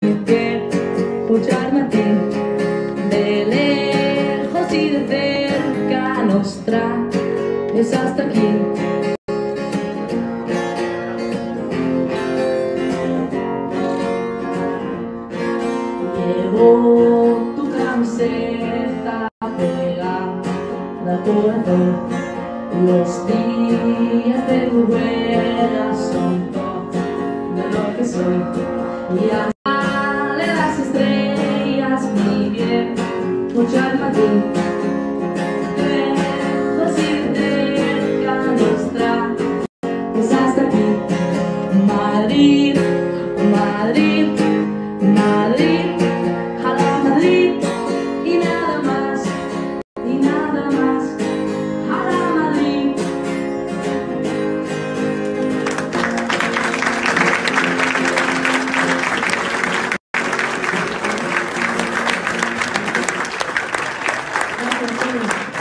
que escucharme a ti, de lejos y de cerca nos traes hasta aquí. Llevo tu camiseta pegada al corazón, los días de tu huella son todo de lo que soy, y de las estrellas mi bien, escucharme a ti, lejos y cerca nuestra es hasta aquí. Madrid, Madrid, Madrid, a la Madrid, y nada más, y nada más, a la Madrid. Gracias.